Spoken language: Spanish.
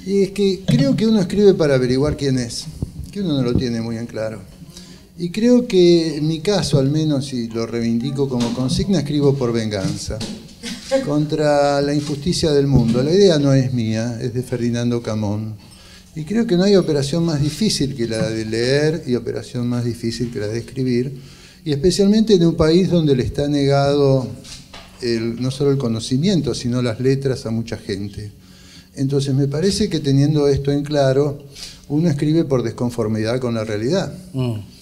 Y es que creo que uno escribe para averiguar quién es, que uno no lo tiene muy en claro. Y creo que en mi caso, al menos, y lo reivindico como consigna, escribo por venganza, contra la injusticia del mundo. La idea no es mía, es de Ferdinando Camón. Y creo que no hay operación más difícil que la de leer y operación más difícil que la de escribir, y especialmente en un país donde le está negado no solo el conocimiento, sino las letras a mucha gente. Entonces me parece que teniendo esto en claro, uno escribe por desconformidad con la realidad.